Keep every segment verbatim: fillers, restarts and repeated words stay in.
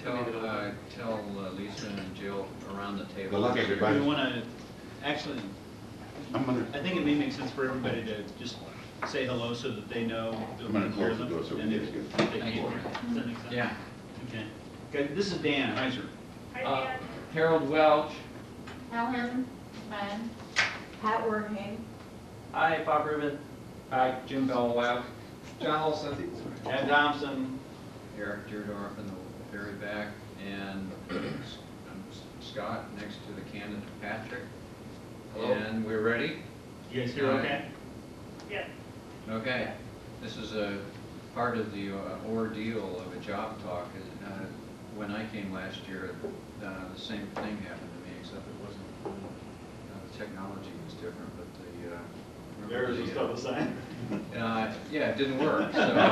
tell uh, tell uh, Lisa and Jill around the table. Good luck, everybody. Do we want to actually? I'm gonna. I think it may make sense for everybody to just say hello so that they know. I'm gonna close the door so we and can if get they Thank you. can't. Does that make sense? Yeah. Okay. Okay. This is Dan Heiser. Uh, Harold Welch. Helen Mann. Pat Working. Hi, Bob Rubin. Hi, Jim Bellweb. John Olson. Ed Thompson. Eric Deardorff in the very back, and I'm Scott next to the candidate Patrick. Hello. And we're ready? You guys hear Uh, okay? Yes. Okay. This is a part of the uh, ordeal of a job talk. Uh, when I came last year, uh, the same thing happened to me, except it wasn't, uh, the technology was different, but the, uh, Yours is still the same. Uh, yeah, it didn't work,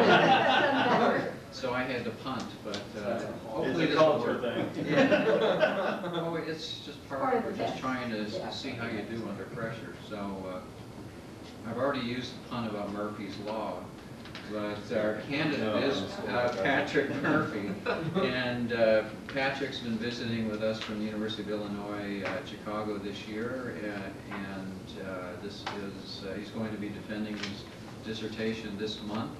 so, so I had to punt, but uh, hopefully It's a this will culture work. thing. Yeah. Oh, it's just part, Part of we're the just test. trying to s- Yeah. see how you do under pressure. So uh, I've already used the pun about Murphy's Law, but our candidate is uh, Patrick Murphy, and uh, Patrick's been visiting with us from the University of Illinois uh, Chicago this year, uh, and uh, this is uh, he's going to be defending his dissertation this month.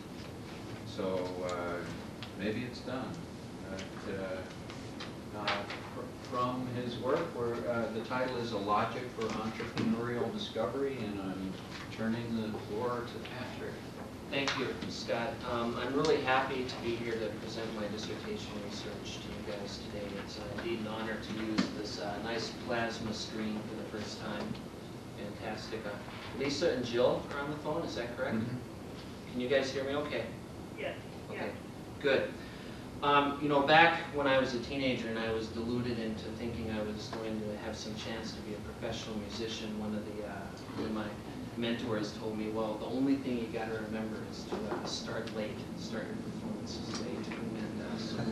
So uh, maybe it's done. But, uh, uh, fr from his work, where uh, the title is A Logic for Entrepreneurial Discovery, and I'm turning the floor to Patrick. Thank you, Scott. Um, I'm really happy to be here to present my dissertation research to you guys today. It's uh, indeed an honor to use this uh, nice plasma screen for the first time. Fantastic. Uh, Lisa and Jill are on the phone, is that correct? Mm-hmm. Can you guys hear me okay? Yes. Okay, good. Um, you know, back when I was a teenager and I was deluded into thinking I was going to have some chance to be a professional musician, one of the uh, one of my mentors told me, well, the only thing you got to remember is to uh, start late, start your performances late, and uh, so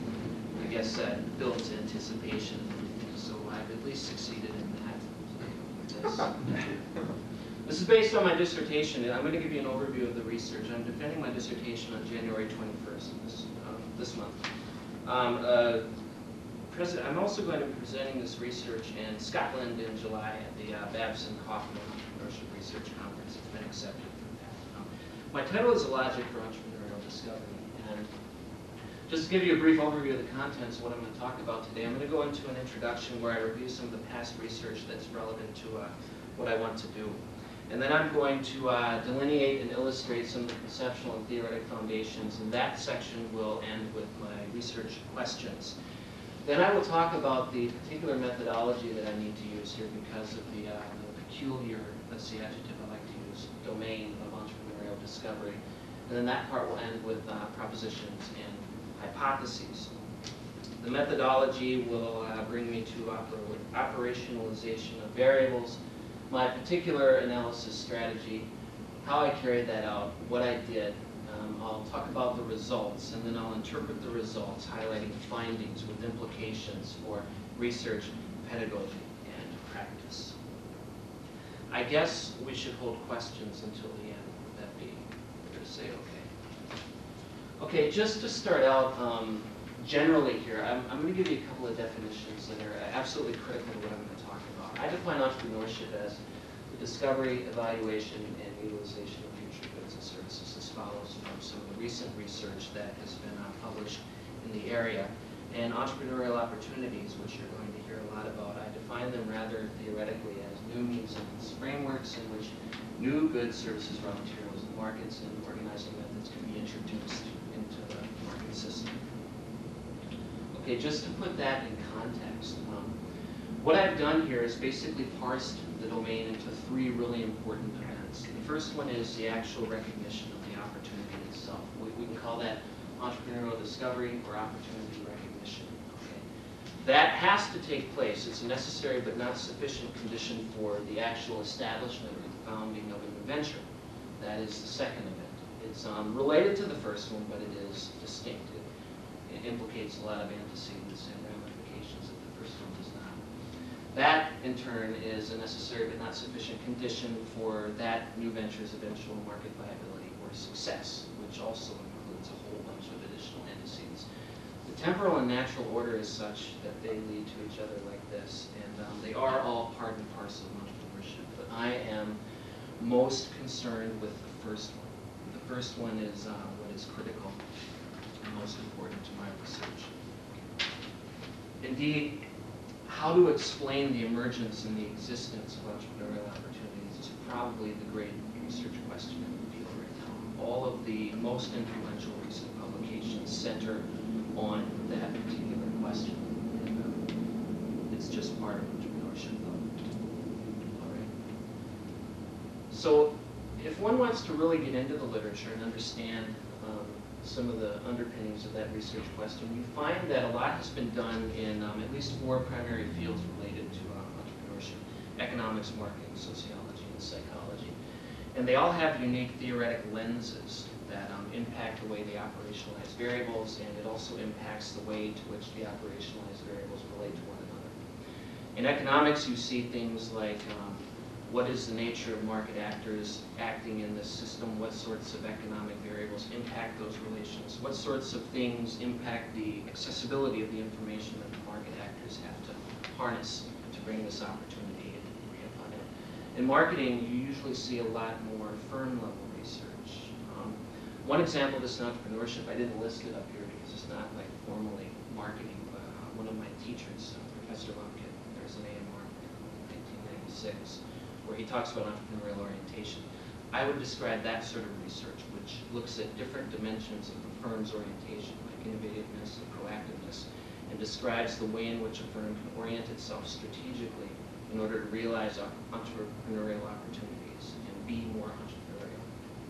I guess that builds anticipation. So I've at least succeeded in that. This. This is based on my dissertation, and I'm going to give you an overview of the research. I'm defending my dissertation on January twenty-first this, uh, this month. Um, uh, President, I'm also going to be presenting this research in Scotland in July at the uh, Babson Kaufman Entrepreneurship Research Conference. It's been accepted for that. Um, my title is A Logic for Entrepreneurial Discovery, and just to give you a brief overview of the contents of what I'm going to talk about today, I'm going to go into an introduction where I review some of the past research that's relevant to uh, what I want to do. And then I'm going to uh, delineate and illustrate some of the conceptual and theoretic foundations, and that section will end with my research questions. Then I will talk about the particular methodology that I need to use here because of the, uh, the peculiar, that's the adjective I like to use, domain of entrepreneurial discovery. And then that part will end with uh, propositions and hypotheses. The methodology will uh, bring me to oper operationalization of variables, my particular analysis strategy, how I carried that out, what I did. Um, I'll talk about the results, and then I'll interpret the results, highlighting findings with implications for research, pedagogy, and practice. I guess we should hold questions until the end. Would that be fair to say okay? Okay, just to start out, um, generally here, I'm, I'm going to give you a couple of definitions that are absolutely critical to what I'm going to talk about. I define entrepreneurship as the discovery, evaluation, and utilization of future goods and services as follows from some of the recent research that has been uh, published in the area. And entrepreneurial opportunities, which you're going to hear a lot about, I define them rather theoretically as new means and frameworks in which new goods, services, raw materials, markets, and organizing methods can be introduced into the market system. Okay, just to put that in context, um, what I've done here is basically parsed the domain into three really important events. The first one is the actual recognition of the opportunity itself. We, we can call that entrepreneurial discovery or opportunity recognition. Okay. That has to take place. It's a necessary but not sufficient condition for the actual establishment or founding of a new venture. That is the second event. It's um, related to the first one, but it is distinct. It, it implicates a lot of antecedents and ramifications that the first one does not. That, in turn, is a necessary but not sufficient condition for that new venture's eventual market viability or success, which also includes a whole bunch of additional antecedents. The temporal and natural order is such that they lead to each other like this, and um, they are all part and parcel of entrepreneurship. But I am most concerned with the first one. The first one is uh, what is critical and most important to my research. Indeed, how to explain the emergence and the existence of entrepreneurial opportunities is probably the great research question in the field right now. All of the most influential recent publications center on that particular question. And, uh, it's just part of entrepreneurship, though. All right. So, if one wants to really get into the literature and understand um, some of the underpinnings of that research question, you find that a lot has been done in um, at least four primary fields related to um, entrepreneurship: economics, marketing, sociology, and psychology. And they all have unique theoretic lenses that um, impact the way they operationalize variables, and it also impacts the way to which the operationalized variables relate to one another. In economics, you see things like um, what is the nature of market actors acting in this system? What sorts of economic variables impact those relations? What sorts of things impact the accessibility of the information that the market actors have to harness to bring this opportunity and agree upon it? In marketing, you usually see a lot more firm-level research. Um, one example of this in entrepreneurship, I didn't list it up here because it's not like formally marketing, but uh, one of my teachers, uh, Professor Lumpkin, there's an A M R in nineteen ninety-six, where he talks about entrepreneurial orientation. I would describe that sort of research, which looks at different dimensions of the firm's orientation, like innovativeness and proactiveness, and describes the way in which a firm can orient itself strategically in order to realize entrepreneurial opportunities and be more entrepreneurial.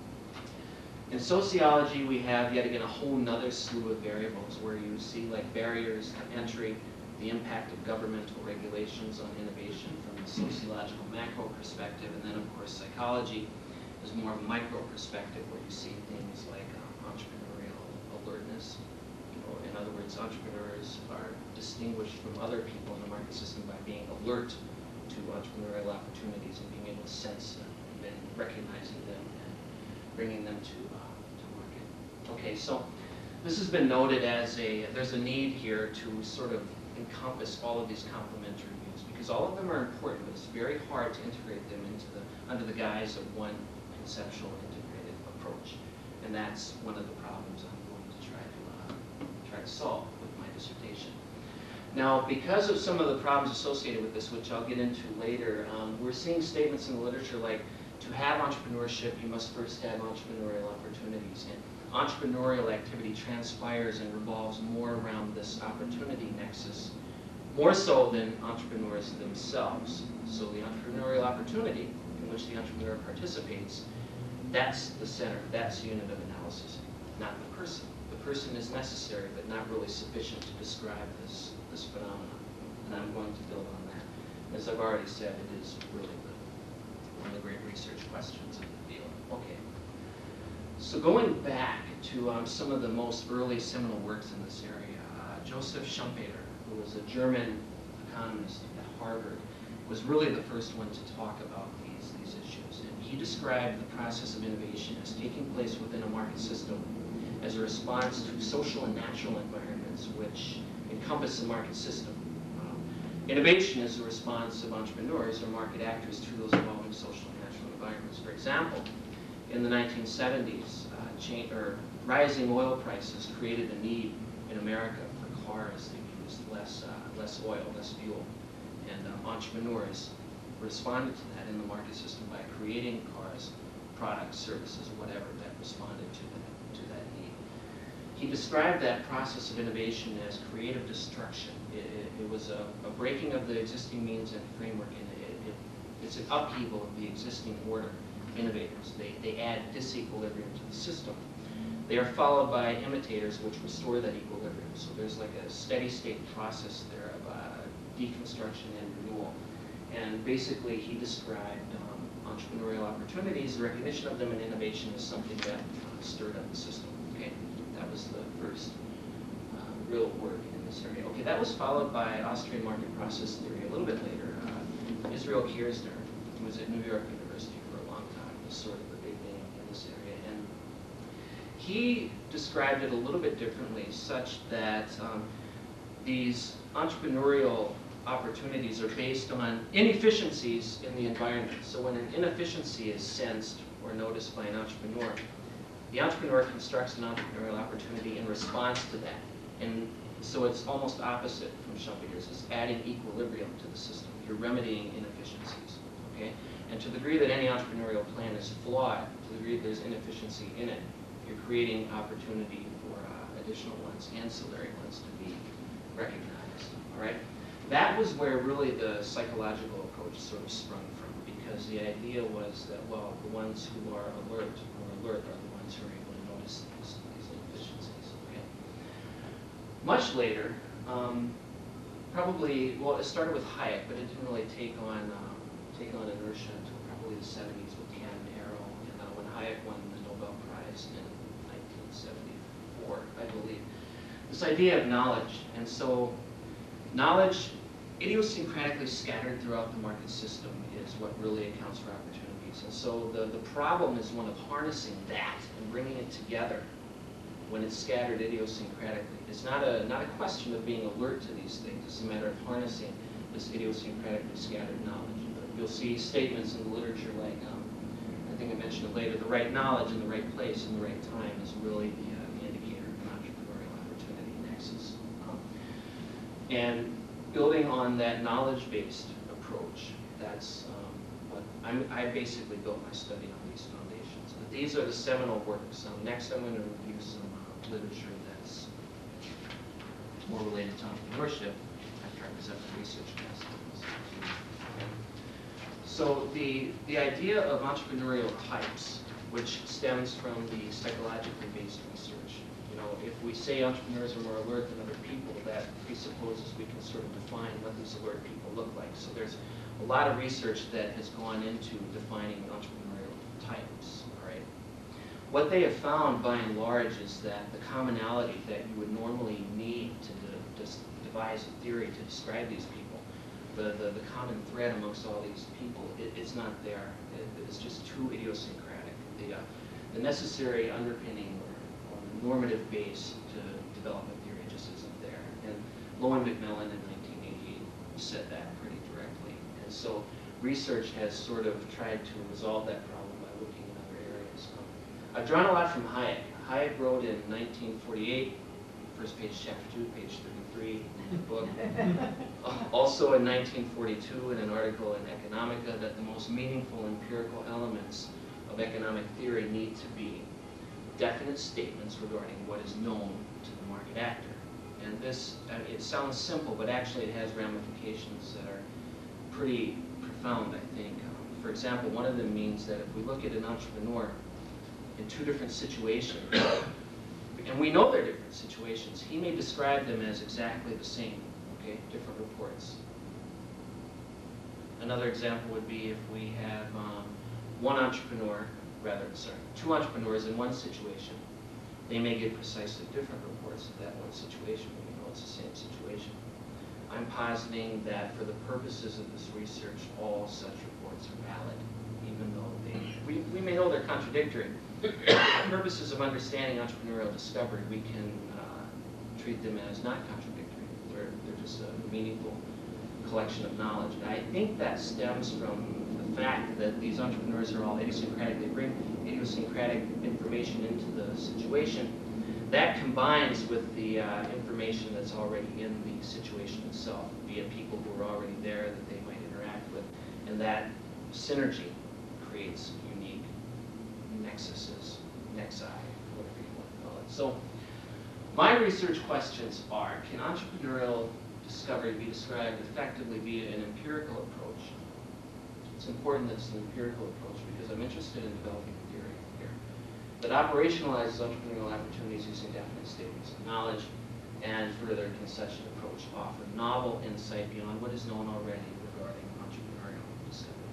In sociology, we have yet again a whole nother slew of variables where you see like barriers to entry, the impact of governmental regulations on innovation from a sociological macro perspective, and then of course psychology is more of a micro perspective where you see things like um, entrepreneurial alertness. You know, in other words, entrepreneurs are distinguished from other people in the market system by being alert to entrepreneurial opportunities and being able to sense them and then recognizing them and bringing them to, uh, to market. Okay, so this has been noted as a, there's a need here to sort of encompass all of these complementary views because all of them are important, but it's very hard to integrate them into the, under the guise of one conceptual integrated approach. And that's one of the problems I'm going to try to, uh, try to solve with my dissertation. Now, because of some of the problems associated with this, which I'll get into later, um, we're seeing statements in the literature like, to have entrepreneurship, you must first have entrepreneurial opportunities. And entrepreneurial activity transpires and revolves more around this opportunity nexus, more so than entrepreneurs themselves. So the entrepreneurial opportunity in which the entrepreneur participates, that's the center, that's the unit of analysis, not the person. The person is necessary, but not really sufficient to describe this, this phenomenon. And I'm going to build on that. As I've already said, it is really the, one of the great research questions in the field. Okay. So going back to um, some of the most early seminal works in this area, uh, Joseph Schumpeter, who was a German economist at Harvard, was really the first one to talk about these, these issues. And he described the process of innovation as taking place within a market system as a response to social and natural environments which encompass the market system. Um, innovation is a response of entrepreneurs or market actors to those evolving social and natural environments. For example, in the nineteen seventies, uh, chain, or rising oil prices created a need in America for cars that used less, uh, less oil, less fuel. And um, entrepreneurs responded to that in the market system by creating cars, products, services, whatever that responded to that, to that need. He described that process of innovation as creative destruction. It, it, it was a, a breaking of the existing means and framework, and it, it, it's an upheaval of the existing order. Innovators, they, they add disequilibrium to the system. They are followed by imitators which restore that equilibrium. So there's like a steady state process there of uh, deconstruction and renewal. And basically he described um, entrepreneurial opportunities, the recognition of them, and innovation as something that uh, stirred up the system. Okay, that was the first uh, real work in this area. Okay, that was followed by Austrian market process theory a little bit later. Uh, Israel Kirzner, who was at New York University for a long time, was sort of the big name in this area. And he described it a little bit differently, such that um, these entrepreneurial opportunities are based on inefficiencies in the environment. So when an inefficiency is sensed or noticed by an entrepreneur, the entrepreneur constructs an entrepreneurial opportunity in response to that. And so it's almost opposite from Schumpeter's. It's adding equilibrium to the system. You're remedying inefficiencies, okay? And to the degree that any entrepreneurial plan is flawed, to the degree that there's inefficiency in it, you're creating opportunity for uh, additional ones, ancillary ones, to be recognized, all right? That was where really the psychological approach sort of sprung from, because the idea was that, well, the ones who are alert or alert are the ones who are able to notice these, these inefficiencies, okay? Much later, um, probably, well, it started with Hayek, but it didn't really take on, um, take on inertia until probably the seventies with Cannon and Arrow, and uh, when Hayek won the Nobel Prize in nineteen seventy-four, I believe. This idea of knowledge, and so knowledge, idiosyncratically scattered throughout the market system, is what really accounts for opportunities. And so the, the problem is one of harnessing that and bringing it together when it's scattered idiosyncratically. It's not a, not a question of being alert to these things. It's a matter of harnessing this idiosyncratically scattered knowledge. You'll see statements in the literature like, um, I think I mentioned it later, the right knowledge in the right place in the right time is really the, uh, the indicator of an entrepreneurial opportunity nexus. Um, and building on that knowledge-based approach, that's um, what I'm, I basically built my study on these foundations. But these are the seminal works. Um, next I'm going to review some uh, literature that's more related to entrepreneurship after I present the research aspects. So the, the idea of entrepreneurial types, which stems from the psychologically based research. You know, if we say entrepreneurs are more alert than other people, that presupposes we can sort of define what these alert people look like. So there's a lot of research that has gone into defining entrepreneurial types, all right? What they have found, by and large, is that the commonality that you would normally need to de just devise a theory to describe these people, the, the, the common thread amongst all these people, it, it's not there. It, it's just too idiosyncratic. The, uh, the necessary underpinning or, or normative base to develop a theory just isn't there. And Lowen McMillan in nineteen eighty-eight said that pretty directly. And so research has sort of tried to resolve that problem by looking in other areas. Um, I've drawn a lot from Hayek. Hayek wrote in nineteen forty-eight, first page, chapter two, page thirty-three in the book. Also in nineteen forty-two, in an article in Economica, that the most meaningful empirical elements of economic theory need to be definite statements regarding what is known to the market actor. And this, I mean, it sounds simple, but actually it has ramifications that are pretty profound, I think. Um, for example, one of them means that if we look at an entrepreneur in two different situations, and we know they're different situations, he may describe them as exactly the same, okay, different reports. Another example would be if we have um, one entrepreneur, rather, sorry, two entrepreneurs in one situation. They may give precisely different reports of that one situation, but we know it's the same situation. I'm positing that for the purposes of this research, all such reports are valid, even though they, we, we may know they're contradictory. For purposes of understanding entrepreneurial discovery, we can uh, treat them as not contradictory. They're, they're just a meaningful collection of knowledge. And I think that stems from the fact that these entrepreneurs are all idiosyncratic. They bring idiosyncratic information into the situation. That combines with the uh, information that's already in the situation itself, be it people who are already there that they might interact with. And that synergy creates unique nexuses, nexi, whatever you want to call it. So my research questions are, can entrepreneurial discovery be described effectively via an empirical approach? It's important that it's an empirical approach because I'm interested in developing a theory here that operationalizes entrepreneurial opportunities using definite statements of knowledge, and further can such an approach offer novel insight beyond what is known already regarding entrepreneurial discovery.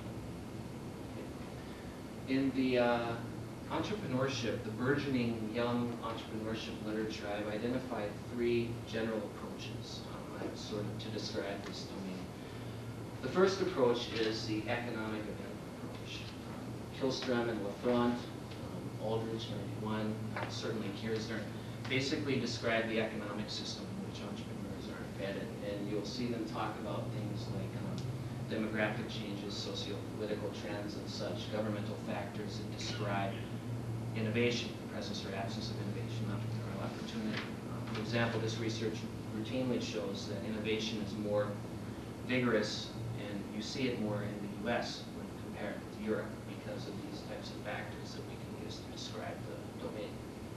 Okay. In the uh, entrepreneurship, the burgeoning young entrepreneurship literature, I've identified three general approaches um, sort of to describe this domain. The first approach is the economic event approach. Um, Killstrom and Lafront, um, Aldrich, ninety-one, uh, certainly Kirzner, basically describe the economic system in which entrepreneurs are embedded. And you'll see them talk about things like um, demographic changes, socio-political trends and such, governmental factors that describe innovation, the presence or absence of innovation, entrepreneurial opportunity. Uh, for example, this research routinely shows that innovation is more vigorous, and you see it more in the U S when compared with Europe because of these types of factors that we can use to describe the domain.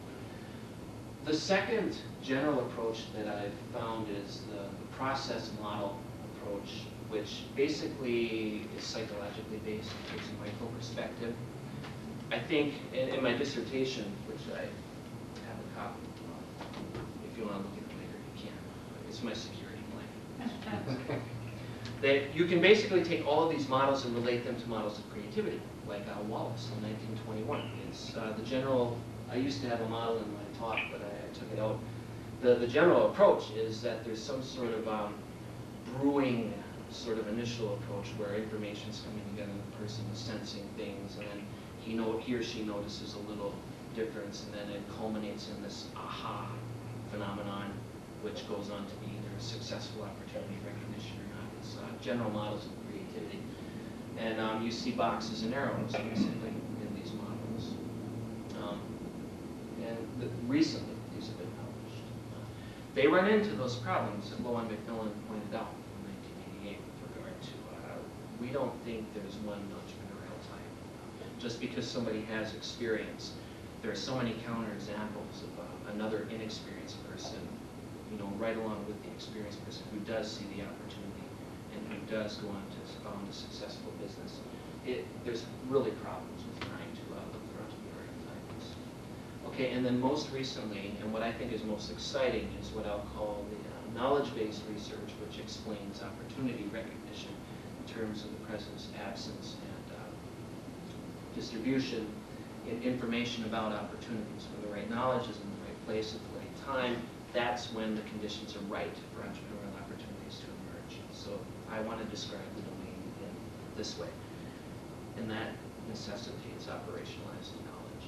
The second general approach that I've found is the, the process model approach, which basically is psychologically based, takes a micro perspective. I think in, in my dissertation, which I have a copy of, if you want to look at it later, you can. It's my security blanket. That you can basically take all of these models and relate them to models of creativity, like uh, Wallace in nineteen twenty-one. It's uh, the general, I used to have a model in my talk, but I, I took it out. The, the general approach is that there's some sort of um, brewing sort of initial approach where information's coming together and the person is sensing things, and then he, know, he or she notices a little difference, and then it culminates in this aha phenomenon, which goes on to be either a successful opportunity recognition or not. It's uh, general models of creativity. And um, you see boxes and arrows, basically, in these models. Um, and the, recently, these have been published. Uh, they run into those problems that Lowe and McMillan pointed out in nineteen eighty-eight with regard to, uh, we don't think there's one entrepreneurial type. Just because somebody has experience, there are so many counterexamples of uh, another inexperienced person, you know, right along with the experienced person who does see the opportunity and who does go on to found a successful business. It, there's really problems with trying to uh, look for entrepreneurial types. Okay, and then most recently, and what I think is most exciting, is what I'll call the uh, knowledge-based research, which explains opportunity recognition in terms of the presence, absence, and uh, distribution in information about opportunities. When the right knowledge is in the right place at the right time, that's when the conditions are right for entrepreneurial opportunities to emerge. So I want to describe the domain in this way, and that necessitates operationalized knowledge.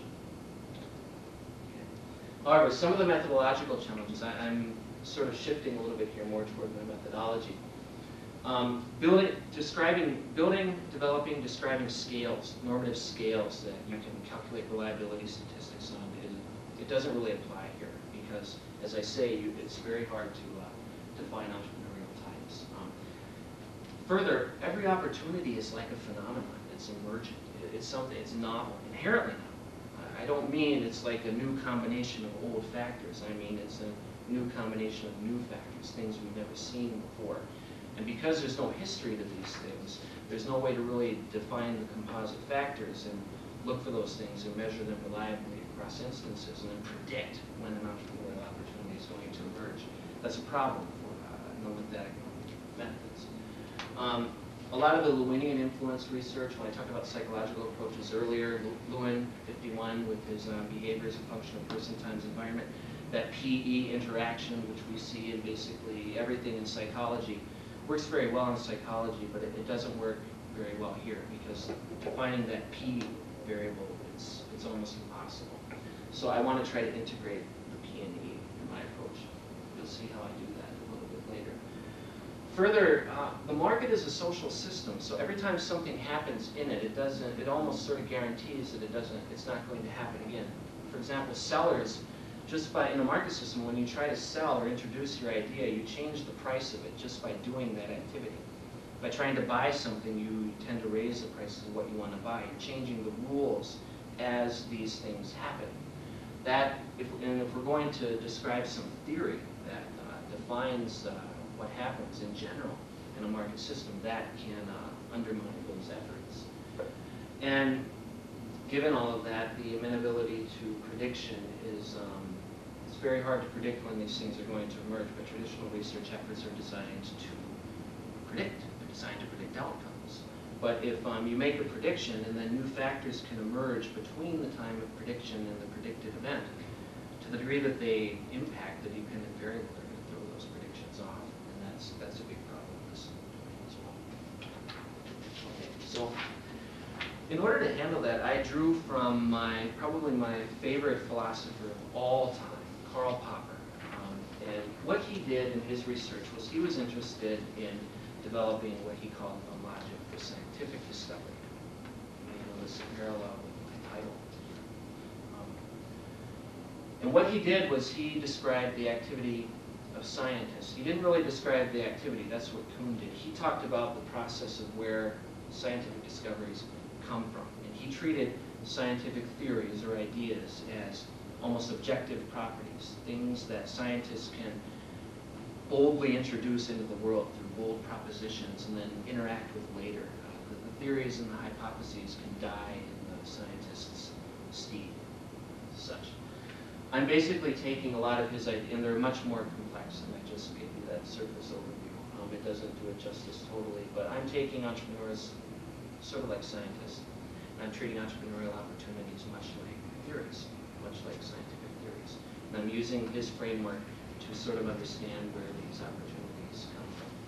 Okay. However, some of the methodological challenges, I, I'm sort of shifting a little bit here more toward my methodology. Um, building, describing, building, developing, describing scales, normative scales that you can calculate reliability statistics on, it, it doesn't really apply here because, as I say, you, it's very hard to uh, define entrepreneurial types. Um, further, every opportunity is like a phenomenon. It's emergent. It, it's something. It's novel, inherently novel. I don't mean it's like a new combination of old factors. I mean it's a new combination of new factors, things we've never seen before. And because there's no history to these things, there's no way to really define the composite factors and look for those things and measure them reliably across instances and then predict when an entrepreneurial opportunity is going to emerge. That's a problem for uh, nomethetic methods. Um, a lot of the Lewinian influence research, when I talked about psychological approaches earlier, Lewin, fifty-one, with his uh, behavior as a function of person times environment, that P E interaction, which we see in basically everything in psychology, works very well in psychology, but it, it doesn't work very well here because defining that P variable, it's, it's almost impossible. So I want to try to integrate the P and E in my approach. You'll see how I do that a little bit later. Further, uh, the market is a social system, so every time something happens in it, it doesn't, it almost sort of guarantees that it doesn't, it's not going to happen again. For example, sellers, just by, in a market system, when you try to sell or introduce your idea, you change the price of it just by doing that activity. By trying to buy something, you tend to raise the prices of what you want to buy. You're changing the rules as these things happen. That, if, and if we're going to describe some theory that uh, defines uh, what happens in general in a market system, that can uh, undermine those efforts. And given all of that, the amenability to prediction is, um, it's very hard to predict when these things are going to emerge, but traditional research efforts are designed to predict. They're designed to predict outcomes. But if um, you make a prediction and then new factors can emerge between the time of prediction and the predicted event, to the degree that they impact the dependent variable, they're going to throw those predictions off. And that's, that's a big problem in this domain as well. Okay, so in order to handle that, I drew from my, probably my favorite philosopher of all time, Karl Popper. Um, and what he did in his research was he was interested in developing what he called a logic for scientific discovery. You know, this parallel with my title. Um, and what he did was he described the activity of scientists. He didn't really describe the activity, that's what Kuhn did. He talked about the process of where scientific discoveries come from. And he treated scientific theories or ideas as almost objective properties, things that scientists can boldly introduce into the world through bold propositions and then interact with later. Uh, the, the theories and the hypotheses can die in the scientist's stead, such. I'm basically taking a lot of his ideas, and they're much more complex than I just gave you that surface overview. Um, it doesn't do it justice totally, but I'm taking entrepreneurs sort of like scientists, and I'm treating entrepreneurial opportunities much like theories, much like scientific theories. And I'm using his framework to sort of understand where these opportunities come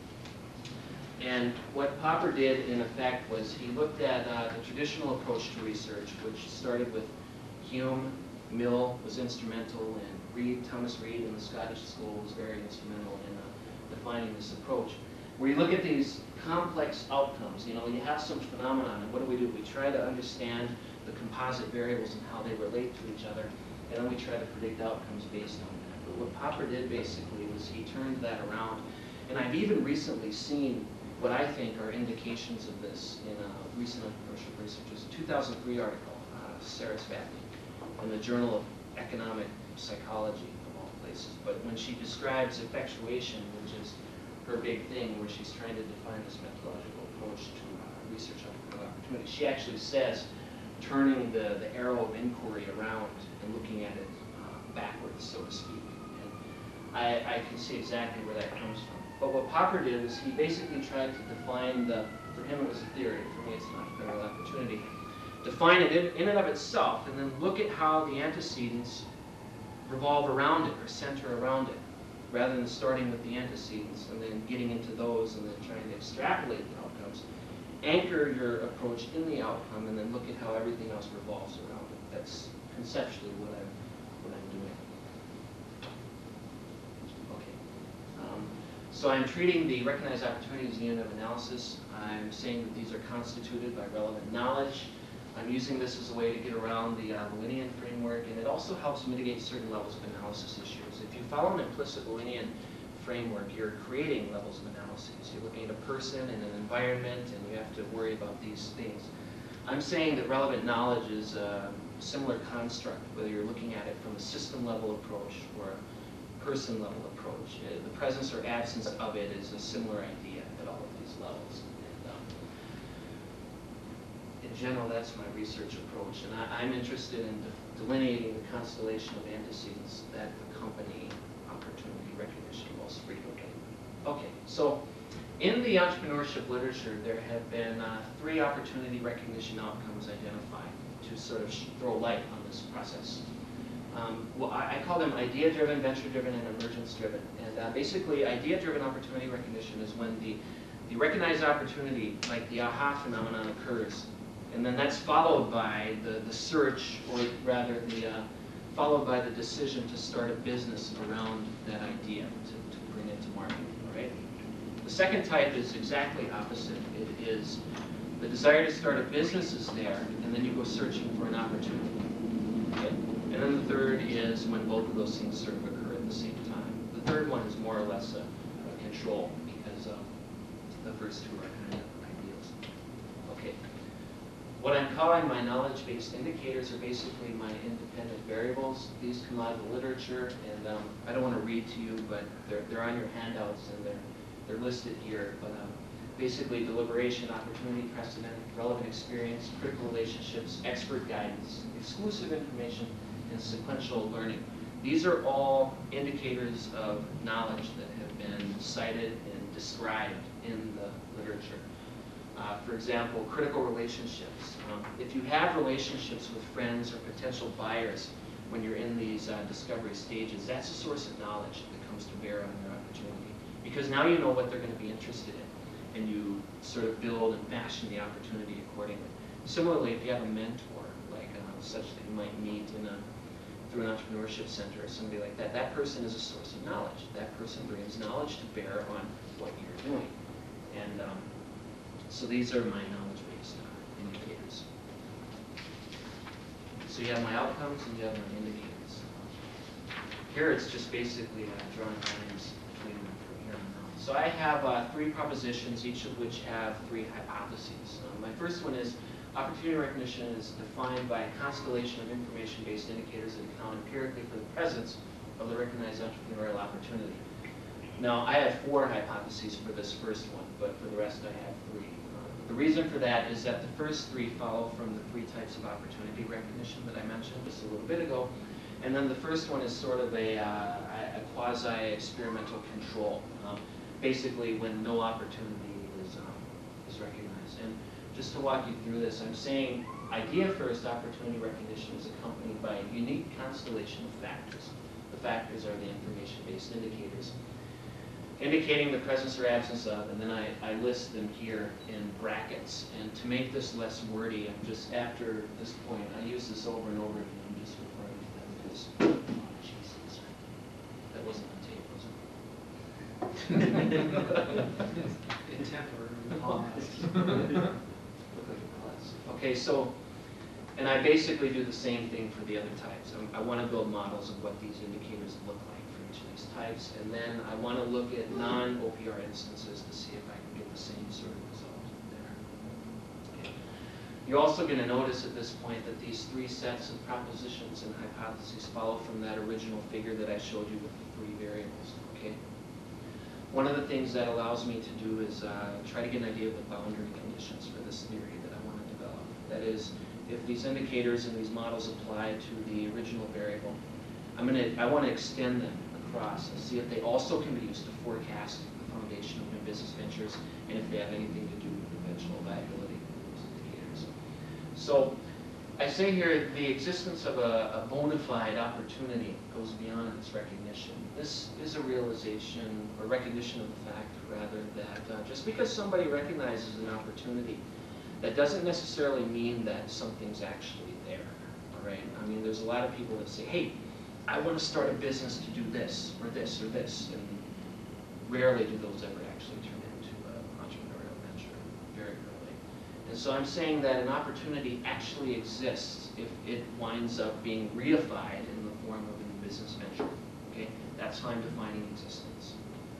from. And what Popper did, in effect, was he looked at uh, the traditional approach to research, which started with Hume. Mill was instrumental, and Reed, Thomas Reed in the Scottish School was very instrumental in uh, defining this approach. Where you look at these complex outcomes, you know, you have some phenomenon, and what do we do? We try to understand the composite variables and how they relate to each other, and then we try to predict outcomes based on that. But what Popper did basically was he turned that around, and I've even recently seen what I think are indications of this in a recent entrepreneurship research. It was a two thousand three article, uh, Sarah Spatney, in the Journal of Economic Psychology, of all places. But when she describes effectuation, which is her big thing, where she's trying to define this methodological approach to uh, research opportunity, she actually says turning the, the arrow of inquiry around and looking at it uh, backwards, so to speak. And I, I can see exactly where that comes from. But what Popper did was he basically tried to define the, for him it was a theory, for me it's an entrepreneurial opportunity, define it in, in and of itself, and then look at how the antecedents revolve around it or center around it, rather than starting with the antecedents and then getting into those and then trying to extrapolate the outcomes. Anchor your approach in the outcome and then look at how everything else revolves around it. That's conceptually what I'm, what I'm doing. Okay. Um, so I'm treating the recognized opportunity as a unit of analysis. I'm saying that these are constituted by relevant knowledge. I'm using this as a way to get around the uh, Linnean framework, and it also helps mitigate certain levels of analysis issues. If you follow an implicit Linnean framework, you're creating levels of analysis. You're looking at a person and an environment, and you have to worry about these things. I'm saying that relevant knowledge is a similar construct, whether you're looking at it from a system-level approach or a person-level approach. Uh, the presence or absence of it is a similar idea at all of these levels. In general, that's my research approach, and I, I'm interested in de delineating the constellation of antecedents that accompany opportunity recognition most frequently. Okay, so in the entrepreneurship literature, there have been uh, three opportunity recognition outcomes identified to sort of throw light on this process. Um, well, I, I call them idea-driven, venture-driven, and emergence-driven. And uh, basically, idea-driven opportunity recognition is when the, the recognized opportunity, like the aha phenomenon, occurs. And then that's followed by the, the search, or rather the, uh, followed by the decision to start a business around that idea, to, to bring it to market, right? The second type is exactly opposite. It is the desire to start a business is there, and then you go searching for an opportunity. Okay? And then the third is when both of those things sort of occur at the same time. The third one is more or less a, a control, because um, the first two are kind of ideals. Okay. What I'm calling my knowledge-based indicators are basically my independent variables. These come out of the literature, and um, I don't want to read to you, but they're, they're on your handouts, and they're, they're listed here. But um, basically, deliberation, opportunity, precedent, relevant experience, critical relationships, expert guidance, exclusive information, and sequential learning. These are all indicators of knowledge that have been cited and described in the literature. Uh, for example, critical relationships. Um, if you have relationships with friends or potential buyers when you're in these uh, discovery stages, that's a source of knowledge that comes to bear on your opportunity. Because now you know what they're going to be interested in, and you sort of build and fashion the opportunity accordingly. Similarly, if you have a mentor, like uh, such that you might meet in a, through an entrepreneurship center or somebody like that, that person is a source of knowledge. That person brings knowledge to bear on what you're doing. And um, so these are my knowledge-based uh, indicators. So you have my outcomes and you have my indicators. Here it's just basically uh, drawing lines between them from here on out. So I have uh, three propositions, each of which have three hypotheses. Uh, my first one is opportunity recognition is defined by a constellation of information-based indicators that account empirically for the presence of the recognized entrepreneurial opportunity. Now, I have four hypotheses for this first one, but for the rest I have three. Uh, the reason for that is that the first three follow from the three types of opportunity recognition that I mentioned just a little bit ago. And then the first one is sort of a, uh, a quasi-experimental control, um, basically when no opportunity is, um, is recognized. And just to walk you through this, I'm saying idea first opportunity recognition is accompanied by a unique constellation of factors. The factors are the information-based indicators, indicating the presence or absence of, and then I, I list them here in brackets. And to make this less wordy, I'm just, after this point, I use this over and over again, I'm just referring to them because, oh, Jesus, that wasn't on tape, was it? Okay, so, and I basically do the same thing for the other types. I, I want to build models of what these indicators look like for each of these types, and then I want to look at non-O P R instances to see if I can get the same sort of result there. Okay. You're also going to notice at this point that these three sets of propositions and hypotheses follow from that original figure that I showed you with the three variables. Okay. One of the things that allows me to do is uh, try to get an idea of the boundary conditions for this theory that I want to develop. That is, if these indicators and these models apply to the original variable, I'm gonna, I want to extend them across and see if they also can be used to forecast the foundation of new business ventures and if they have anything to do with the eventual viability of those indicators. So I say here the existence of a, a bona fide opportunity goes beyond its recognition. This is a realization or recognition of the fact, rather, that uh, just because somebody recognizes an opportunity, that doesn't necessarily mean that something's actually there, all right? I mean, there's a lot of people that say, hey, I want to start a business to do this or this or this, and rarely do those ever actually turn into an entrepreneurial venture, very rarely. And so I'm saying that an opportunity actually exists if it winds up being reified in the form of a new business venture, okay? That's how I'm defining existence.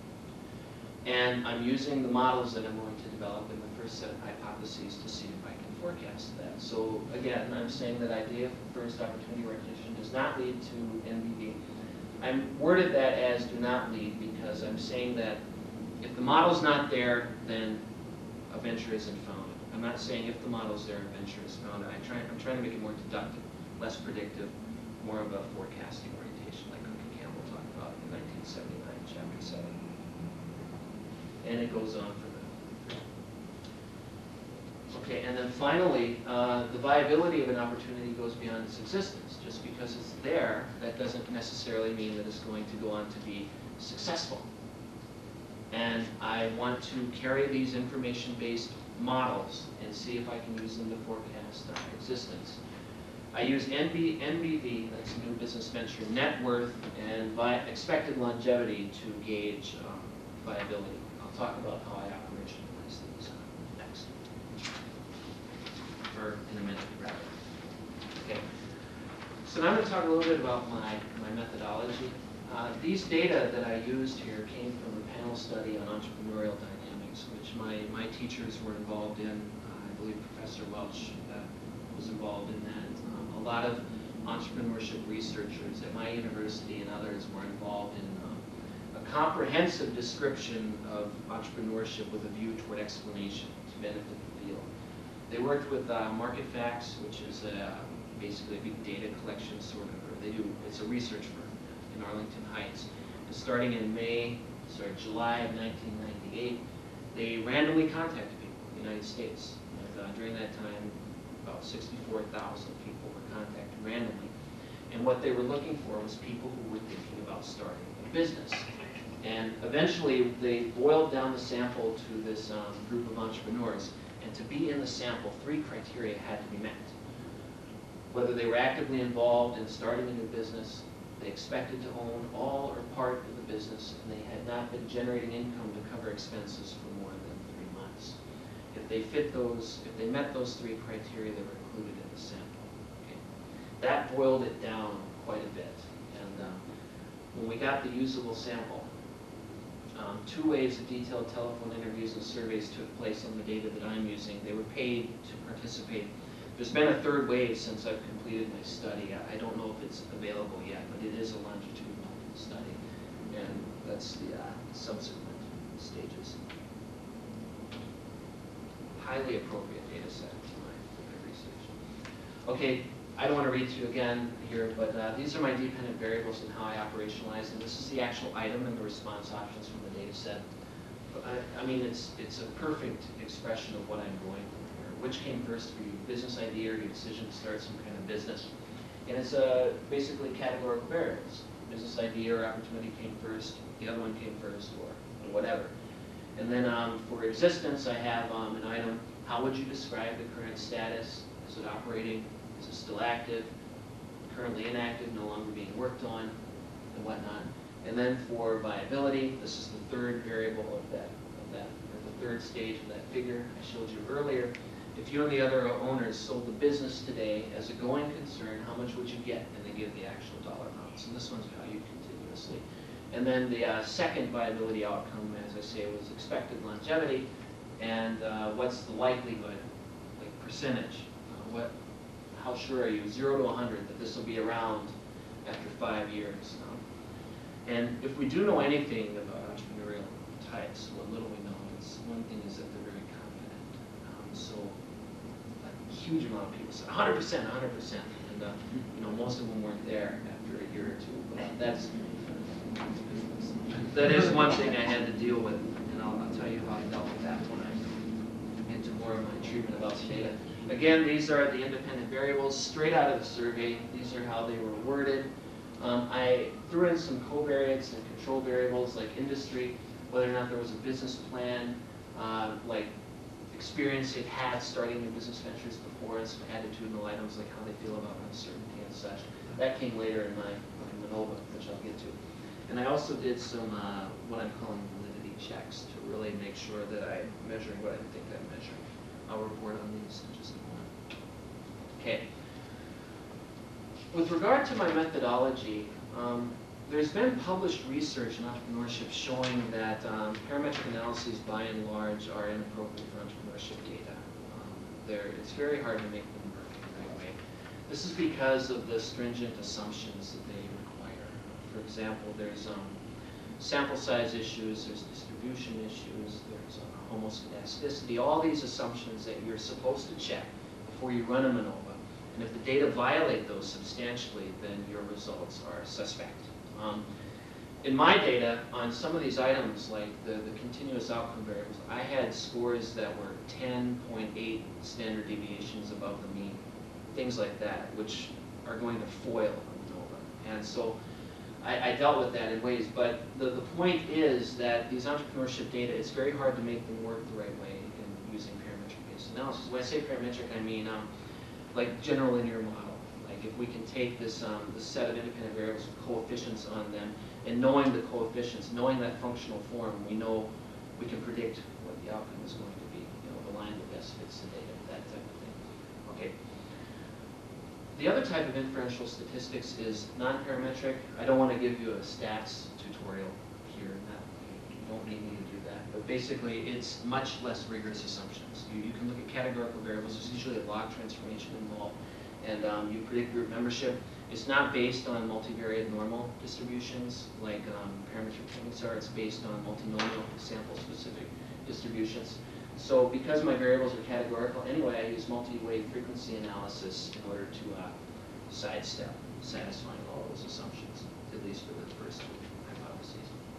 And I'm using the models that I'm going to develop in the first set of hypotheses to see if I can forecast that. So again, I'm saying that idea for first opportunity recognition does not lead to N B V. I'm worded that as do not lead because I'm saying that if the model's not there, then a venture isn't founded. I'm not saying if the model's there, a venture is founded. I try, I'm trying to make it more deductive, less predictive, more of a forecasting orientation like Cook and Campbell talked about in nineteen seventy-nine, chapter seven. And it goes on from there. Okay, and then finally, uh, the viability of an opportunity goes beyond its existence. Just because it's there, that doesn't necessarily mean that it's going to go on to be successful. And I want to carry these information-based models and see if I can use them to forecast uh, existence. I use N B V, that's new business venture, net worth, and vi expected longevity to gauge um, viability. I'll talk about how I operationalize these uh, next, or in a minute, rather. Okay. So now I'm going to talk a little bit about my, my methodology. Uh, these data that I used here came from a panel study on entrepreneurial dynamics, which my, my teachers were involved in. Uh, I believe Professor Welch uh, was involved in that. Um, a lot of entrepreneurship researchers at my university and others were involved in uh, a comprehensive description of entrepreneurship with a view toward explanation to benefit the field. They worked with uh, Market Facts, which is a, basically a big data collection sort of, or they do, it's a research firm in Arlington Heights. And starting in May, sorry, July of nineteen ninety-eight, they randomly contacted people in the United States. And uh, during that time, about sixty-four thousand people were contacted randomly. And what they were looking for was people who were thinking about starting a business. And eventually, they boiled down the sample to this um, group of entrepreneurs and And to be in the sample, three criteria had to be met. Whether they were actively involved in starting a new business, they expected to own all or part of the business, and they had not been generating income to cover expenses for more than three months. If they fit those, if they met those three criteria, they were included in the sample. Okay. That boiled it down quite a bit. And um, when we got the usable sample, um, two waves of detailed telephone interviews and surveys took place on the data that I'm using. They were paid to participate. There's been a third wave since I've completed my study. I don't know if it's available yet, but it is a longitudinal study, and that's the uh, subsequent stages. Highly appropriate data set to my, to my research. Okay, I don't want to read through again here, but uh, these are my dependent variables and how I operationalize them. This is the actual item and the response options from the data set. But I, I mean, it's, it's a perfect expression of what I'm going for. Which came first for you, business idea or your decision to start some kind of business? And it's uh, basically categorical variables. Business idea or opportunity came first, the other one came first, or whatever. And then um, for existence, I have um, an item, how would you describe the current status? Is it operating? Is it still active? Currently inactive, no longer being worked on, and whatnot. And then for viability, this is the third variable of that, of that or the third stage of that figure I showed you earlier. If you and the other owners sold the business today as a going concern, how much would you get? And they give the actual dollar amounts. And this one's valued continuously. And then the uh, second viability outcome, as I say, was expected longevity. And uh, what's the likelihood, like percentage? Uh, what, how sure are you, zero to one hundred, that this will be around after five years? Um, and if we do know anything about entrepreneurial types, what little we know, it's, one thing is that they're very confident. Um, so huge amount of people said one hundred percent, one hundred percent, and uh, you know, most of them weren't there after a year or two. But that's that is one thing I had to deal with, and I'll, I'll tell you how I dealt with that when I get into more of my treatment about the data. Again, these are the independent variables straight out of the survey. These are how they were worded. Um, I threw in some covariates and control variables like industry, whether or not there was a business plan, uh, like experience they've had starting new business ventures before, and some attitudinal items like how they feel about uncertainty and such. That came later in my in Manova, which I'll get to. And I also did some uh, what I'm calling validity checks to really make sure that I'm measuring what I think I'm measuring. I'll report on these in just a moment. Okay. With regard to my methodology, um, there's been published research in entrepreneurship showing that um, parametric analyses, by and large, are inappropriate for entrepreneurship data. Um, it's very hard to make them work in the right way. This is because of the stringent assumptions that they require. For example, there's um, sample size issues, there's distribution issues, there's uh, homoscedasticity, all these assumptions that you're supposed to check before you run a Manova. And if the data violate those substantially, then your results are suspect. Um, in my data, on some of these items, like the, the continuous outcome variables, I had scores that were ten point eight standard deviations above the mean, things like that, which are going to foil a Manova. And so I, I dealt with that in ways, but the, the point is that these entrepreneurship data, it's very hard to make them work the right way in using parametric-based analysis. When I say parametric, I mean um, like general linear model. Like if we can take this, um, this set of independent variables with coefficients on them, and knowing the coefficients, knowing that functional form, we know we can predict what the outcome is going to be. You know, the line that best fits the data, that type of thing. Okay. The other type of inferential statistics is non-parametric. I don't want to give you a stats tutorial here. Not, you don't need me to do that. But basically, it's much less rigorous assumptions. You, you can look at categorical variables. There's usually a log transformation involved. And um, you predict group membership. It's not based on multivariate normal distributions like um, parametric techniques are. It's based on multinomial sample-specific distributions. So because my variables are categorical, anyway, I use multi-wave frequency analysis in order to uh, sidestep satisfying all those assumptions, at least for the first two hypotheses.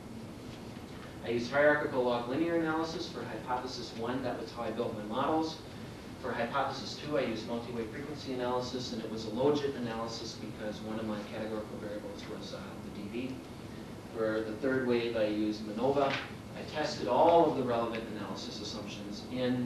I used hierarchical log linear analysis for hypothesis one. That was how I built my models. For hypothesis two, I used multi-wave frequency analysis, and it was a logit analysis because one of my categorical variables was uh, the D V. For the third wave, I used Manova. I tested all of the relevant analysis assumptions in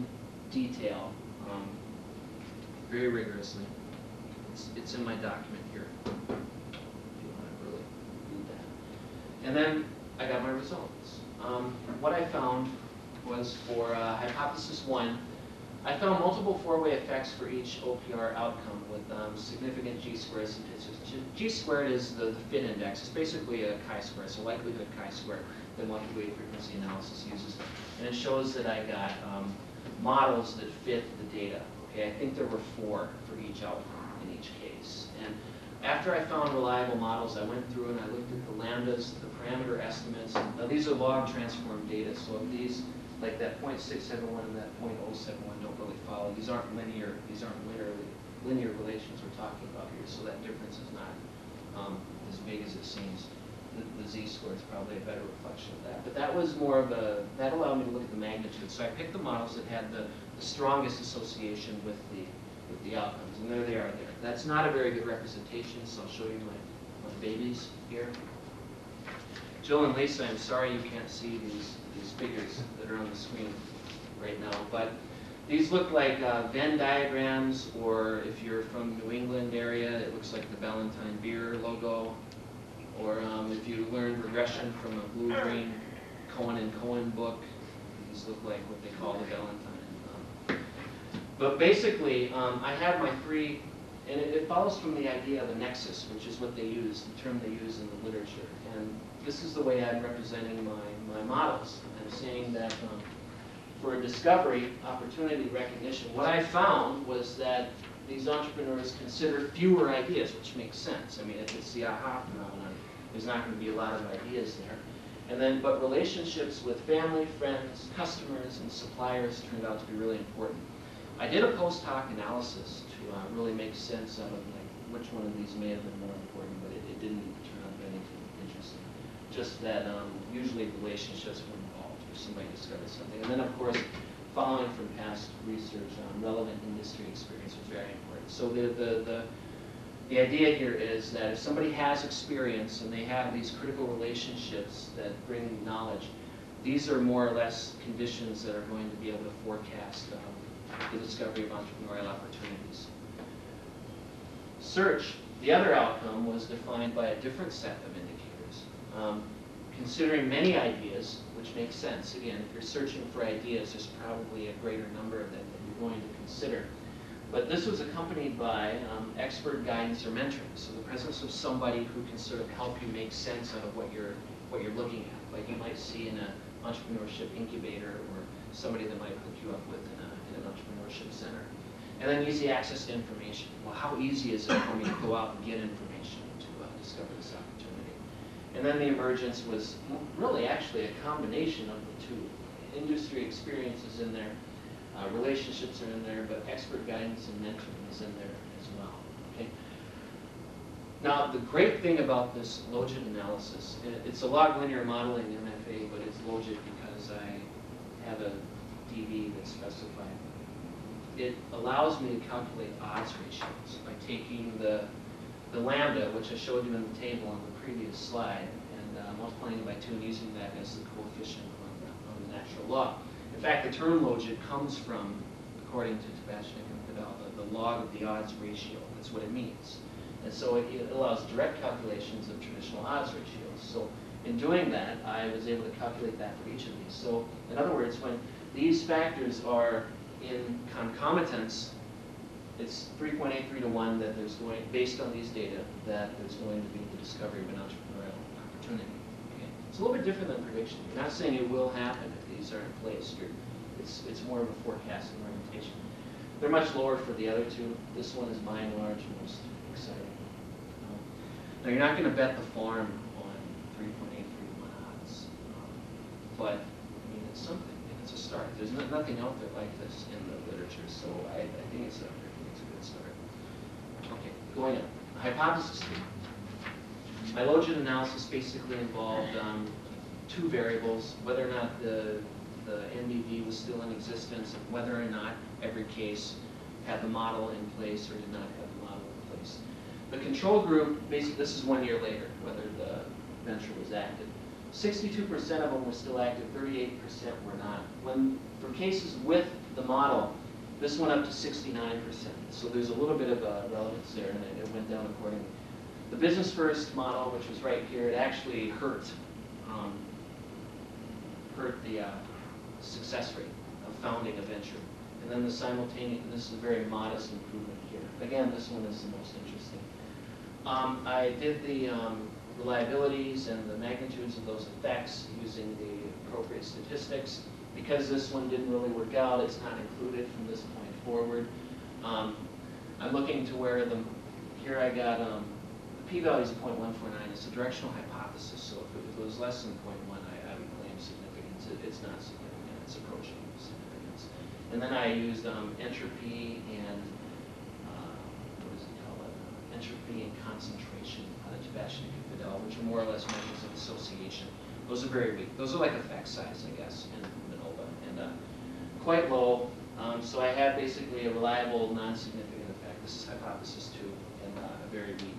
detail, um, very rigorously. It's, it's in my document here, if you want to really read that. And then I got my results. Um, what I found was for uh, hypothesis one, I found multiple four-way effects for each O P R outcome with um, significant G-squared statistics. G-squared is the, the fit index. It's basically a chi-square, it's a likelihood chi-square that multi-way frequency analysis uses. And it shows that I got um, models that fit the data. Okay, I think there were four for each outcome in each case. And after I found reliable models, I went through and I looked at the lambdas, the parameter estimates. Now these are log transform data, so if these, like that zero point six seven one and that zero point zero seven one don't really follow. These aren't linear, these aren't linearly, linear relations we're talking about here, so that difference is not um, as big as it seems. The, the z-score is probably a better reflection of that. But that was more of a, that allowed me to look at the magnitude. So I picked the models that had the, the strongest association with the, with the outcomes, and there they are there. That's not a very good representation, so I'll show you my, my babies here. Jill and Lisa, I'm sorry you can't see these, these figures that are on the screen right now, but these look like uh, Venn diagrams, or if you're from New England area, it looks like the Ballantine beer logo, or um, if you learned regression from a blue-green Cohen and Cohen book, these look like what they call the Ballantine. Um, but basically, um, I have my three, and it, it follows from the idea of a nexus, which is what they use, the term they use in the literature. And this is the way I'm representing my, my models. I'm saying that um, for a discovery, opportunity recognition, what I found was that these entrepreneurs consider fewer ideas, which makes sense. I mean, if it's the aha phenomenon, there's not going to be a lot of ideas there. And then, but relationships with family, friends, customers, and suppliers turned out to be really important. I did a post hoc analysis to uh, really make sense of like which one of these may have been more important, but it, it didn't turn out to be anything interesting. Just that um, usually relationships were involved if somebody discovered something. And then, of course, following from past research on relevant industry experience was very important. So the, the, the, the idea here is that if somebody has experience and they have these critical relationships that bring knowledge, these are more or less conditions that are going to be able to forecast um, the discovery of entrepreneurial opportunities. Search, the other outcome, was defined by a different set of indicators. Um, considering many ideas, which makes sense. Again, if you're searching for ideas, there's probably a greater number of them that you're going to consider. But this was accompanied by um, expert guidance or mentoring. So the presence of somebody who can sort of help you make sense out of what you're, what you're looking at. Like you might see in an entrepreneurship incubator, or somebody that might hook you up with in, a, in an entrepreneurship center. And then easy access to information. Well, how easy is it for me to go out and get information to uh, discover this opportunity? And then the emergence was really actually a combination of the two. Industry experience is in there, uh, relationships are in there, but expert guidance and mentoring is in there as well. Okay. Now, the great thing about this logit analysis, it's a log linear modeling M F A, but it's logit because I have a D B that's specified. It allows me to calculate odds ratios by taking the, the lambda, which I showed you in the table on the previous slide, and uh, multiplying it by two and using that as the coefficient on the, on the natural log. In fact, the term logit comes from, according to Tabachnik and Fidel, the, the log of the odds ratio. That's what it means. And so it, it allows direct calculations of traditional odds ratios. So in doing that, I was able to calculate that for each of these. So in other words, when these factors are in concomitance, it's three point eight three to one that there's going, based on these data, that there's going to be the discovery of an entrepreneurial opportunity. Okay? It's a little bit different than prediction. You're not saying it will happen if these are in place. You're, it's, it's more of a forecasting orientation. They're much lower for the other two. This one is by and large most exciting. Um, now you're not going to bet the farm on three point eight three to one odds, um, but I mean it's something. It's a start. There's no, nothing out there like this in the literature, so I, I think it's a, I think it's a good start. Okay, going on. Hypothesis three. My logit analysis basically involved um, two variables: whether or not the the N B V was still in existence, and whether or not every case had the model in place or did not have the model in place. The control group, basically, this is one year later, whether the venture was active. sixty-two percent of them were still active, thirty-eight percent were not. When, for cases with the model, this went up to sixty-nine percent. So there's a little bit of a relevance there, and it, it went down accordingly. The business first model, which was right here, it actually hurt, um, hurt the uh, success rate of founding a venture. And then the simultaneous, and this is a very modest improvement here. Again, this one is the most interesting. Um, I did the um, reliabilities and the magnitudes of those effects using the appropriate statistics. Because this one didn't really work out, it's not included from this point forward. Um, I'm looking to where the, here I got, um, the p-value is zero point one four nine. It's a directional hypothesis, so if it, if it was less than zero point one, I, I would claim significance. It, it's not significant, it's approaching significance. And then I used um, entropy and, uh, what does it call it? Uh, entropy and concentration on the Tabashnik and Fidel, which are more or less measures of association. Those are very weak. Those are like effect size, I guess, in Manova, and uh, quite low. Um, so I have basically a reliable, non-significant effect. This is hypothesis two, and uh, a very weak.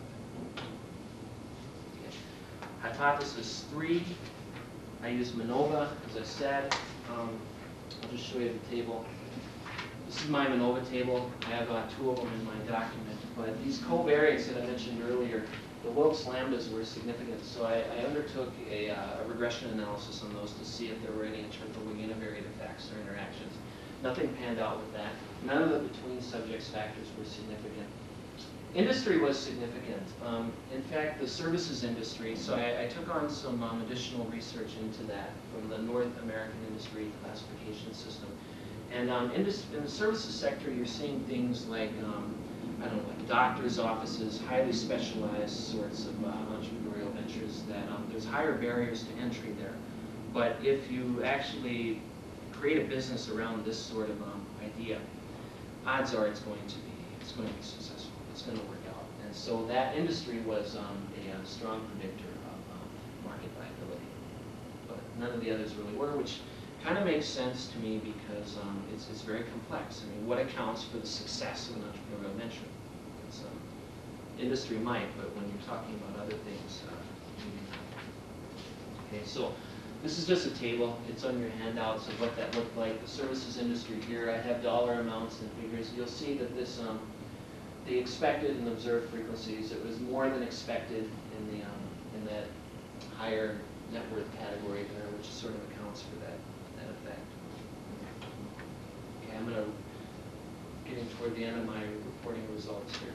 Okay. Hypothesis three, I use Manova, as I said. Um, I'll just show you the table. This is my Manova table. I have uh, two of them in my document. But these covariates that I mentioned earlier, the Wilks lambdas were significant, so I, I undertook a, uh, a regression analysis on those to see if there were any interpolating univariate effects or interactions. Nothing panned out with that. None of the between subjects factors were significant. Industry was significant. Um, in fact, the services industry, so I, I took on some um, additional research into that from the North American Industry Classification System. And um, in, this, in the services sector, you're seeing things like um, I don't know, like doctors' offices, highly specialized sorts of uh, entrepreneurial ventures that um, there's higher barriers to entry there. But if you actually create a business around this sort of um, idea, odds are it's going to be it's going to be successful. It's going to work out. And so that industry was um, a, a strong predictor of um, market viability. But none of the others really were, which kind of makes sense to me because um, it's, it's very complex. I mean, what accounts for the success of an entrepreneurial venture? It's, um, industry might, but when you're talking about other things, uh, maybe not. Okay, so this is just a table. It's on your handouts of what that looked like. The services industry here, I have dollar amounts and figures. You'll see that this, um, the expected and observed frequencies, it was more than expected in the um, in that higher net worth category there, which sort of accounts for that. Effect. Okay, I'm going to getting toward the end of my reporting results here.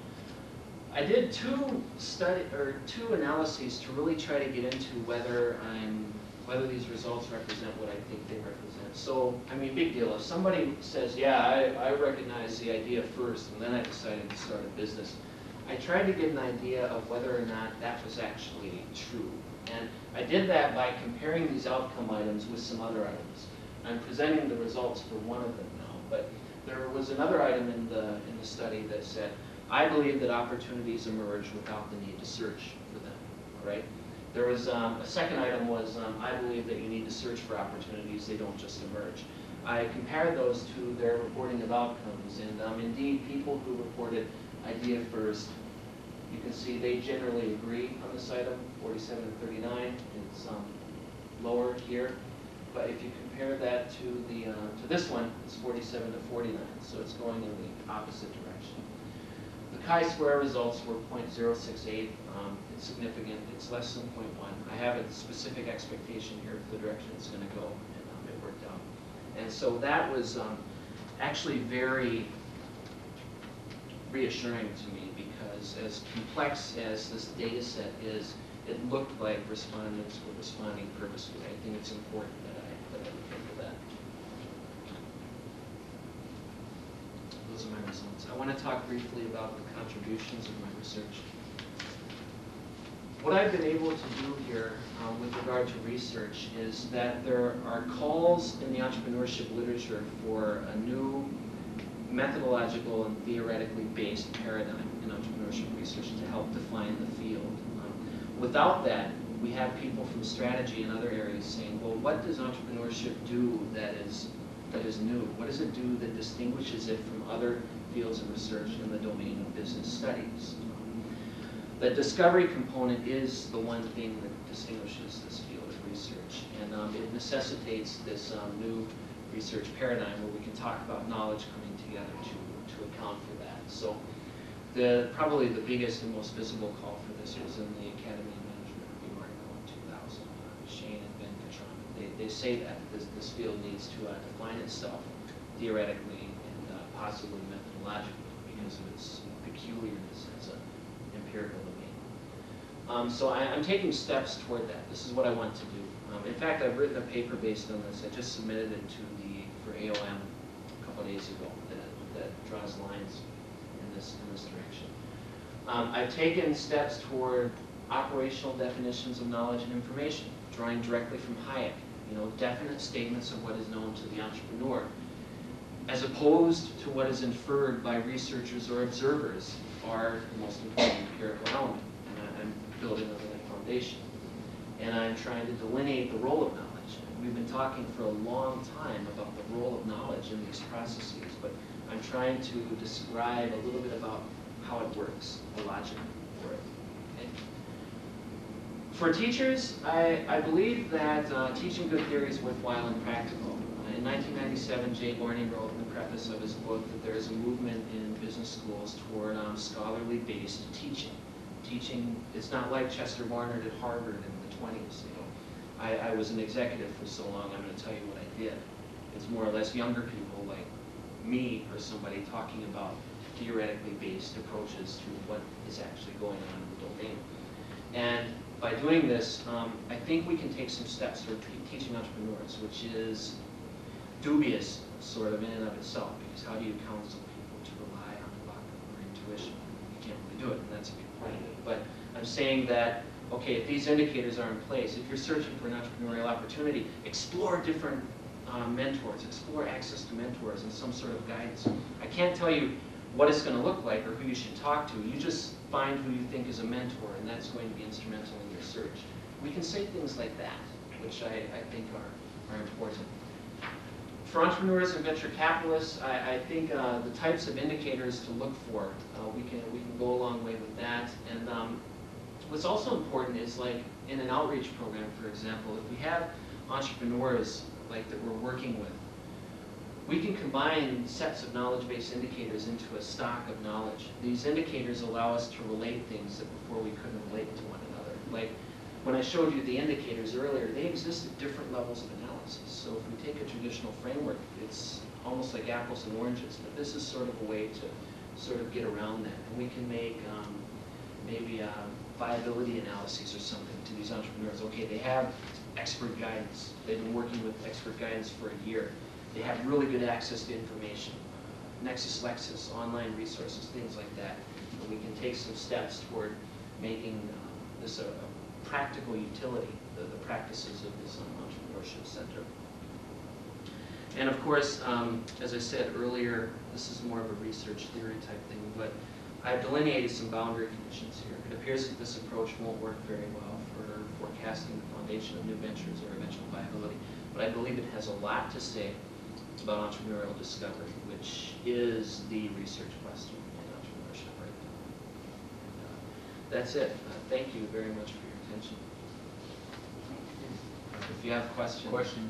I did two study or two analyses to really try to get into whether I'm whether these results represent what I think they represent. So, I mean, big deal. If somebody says, "Yeah, I, I recognize the idea first, and then I decided to start a business," I tried to get an idea of whether or not that was actually true. And I did that by comparing these outcome items with some other items. I'm presenting the results for one of them now, but there was another item in the, in the study that said, I believe that opportunities emerge without the need to search for them, all right? There was, um, a second item was, um, I believe that you need to search for opportunities, they don't just emerge. I compared those to their reporting of outcomes, and um, indeed, people who reported idea first, you can see they generally agree on this item, forty-seven to thirty-nine. It's um, lower here, but if you compare that to the uh, to this one, it's forty-seven to forty-nine. So it's going in the opposite direction. The chi-square results were zero point zero six eight. Um, it's significant. It's less than zero point one. I have a specific expectation here of the direction it's going to go, and um, it worked out. And so that was um, actually very reassuring to me, because as complex as this data set is, it looked like respondents were responding purposefully. I think it's important that I, that I look into that. Those are my results. I want to talk briefly about the contributions of my research. What I've been able to do here um, with regard to research is that there are calls in the entrepreneurship literature for a new methodological and theoretically based paradigm in entrepreneurship research to help define the field. Um, without that, we have people from strategy and other areas saying, well, what does entrepreneurship do that is, that is new? What does it do that distinguishes it from other fields of research in the domain of business studies? the discovery component is the one thing that distinguishes this field of research, and um, it necessitates this um, new research paradigm where we can talk about knowledge coming together to, to account for that. So the, probably the biggest and most visible call for this was in the Academy of Management Review article in two thousand, uh, Shane and Ben Catron. They, they say that this, this field needs to uh, define itself theoretically and uh, possibly methodologically because of its peculiarness as an empirical domain. Um, so I, I'm taking steps toward that. This is what I want to do. Um, in fact, I've written a paper based on this. I just submitted it to the for A O M a couple of days ago that, that draws lines in this in this direction. Um, I've taken steps toward operational definitions of knowledge and information, drawing directly from Hayek. You know, definite statements of what is known to the entrepreneur, as opposed to what is inferred by researchers or observers, are the most important empirical element. And I, I'm building on that foundation. And I'm trying to delineate the role of knowledge. We've been talking for a long time about the role of knowledge in these processes, but I'm trying to describe a little bit about how it works, the logic for it. Okay? For teachers, I, I believe that uh, teaching good theory is worthwhile and practical. In nineteen ninety-seven, Jay Gorney wrote in the preface of his book that there is a movement in business schools toward um, scholarly-based teaching. Teaching, it's not like Chester Barnard at Harvard in the twenties. You know, I, I was an executive for so long, I'm going to tell you what I did. It's more or less younger people like me or somebody talking about theoretically based approaches to what is actually going on in the domain. And by doing this, um, I think we can take some steps toward teaching entrepreneurs, which is dubious sort of in and of itself, because how do you counsel people to rely on luck or intuition? You can't really do it, and that's a big part of it. But I'm saying that, okay, if these indicators are in place, if you're searching for an entrepreneurial opportunity, explore different um, mentors, explore access to mentors and some sort of guidance. I can't tell you what it's going to look like or who you should talk to. You just find who you think is a mentor, and that's going to be instrumental in your search. We can say things like that, which I, I think are, are important. For entrepreneurs and venture capitalists, I, I think uh, the types of indicators to look for, uh, we can we can go a long way with that. And um, what's also important is, like in an outreach program, for example, if we have entrepreneurs like that we're working with, we can combine sets of knowledge-based indicators into a stock of knowledge. These indicators allow us to relate things that before we couldn't relate to one another. Like when I showed you the indicators earlier, they exist at different levels of analysis. So if we take a traditional framework, it's almost like apples and oranges, but this is sort of a way to sort of get around that. And we can make um, maybe uh, viability analyses or something to these entrepreneurs. Okay, they have expert guidance. They've been working with expert guidance for a year. They have really good access to information. Nexus Lexis, online resources, things like that. And we can take some steps toward making uh, this a, a practical utility, the, the practices of this um, entrepreneurship center. And of course, um, as I said earlier, this is more of a research theory type thing, but I've delineated some boundary conditions here. It appears that this approach won't work very well for forecasting the foundation of new ventures or eventual viability, but I believe it has a lot to say about entrepreneurial discovery, which is the research question in entrepreneurship right now. And, uh, that's it. Uh, thank you very much for your attention. If you have questions. Question.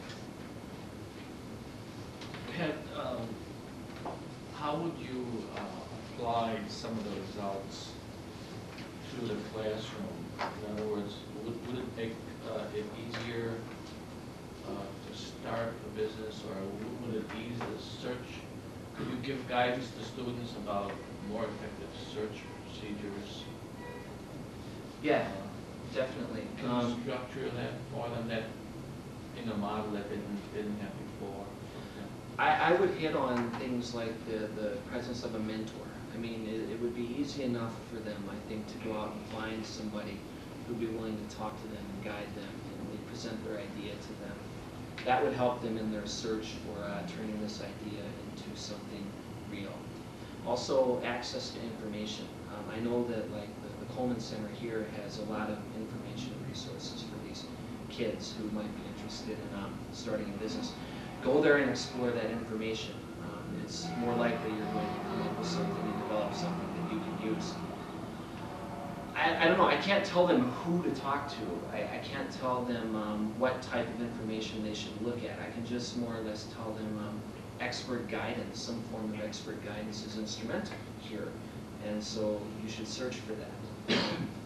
Pat, um, how would you uh, apply some of the results to the classroom? In other words, would, would it make uh, it easier uh, to start a business, or would it ease the search? Could you give guidance to students about more effective search procedures? Yeah, Uh, definitely. Can Um, you structure that for them that in a model that they didn't, didn't have before? I, I would hit on things like the, the presence of a mentor. I mean, it, it would be easy enough for them, I think, to go out and find somebody who'd be willing to talk to them and guide them, and they present their idea to them. That would help them in their search for uh, turning this idea into something real. Also, access to information. Um, I know that like the, the Coleman Center here has a lot of information and resources for these kids who might be interested in um, starting a business. Go there and explore that information. Um, it's more likely you're going to come up with something and develop something that you can use. I, I don't know, I can't tell them who to talk to. I, I can't tell them um, what type of information they should look at. I can just more or less tell them um, expert guidance, some form of expert guidance is instrumental here. And so you should search for that.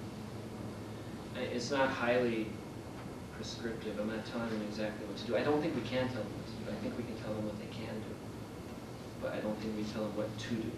It's not highly prescriptive. I'm not telling them exactly what to do. I don't think we can tell them what to do. I think we can tell them what they can do. But I don't think we tell them what to do.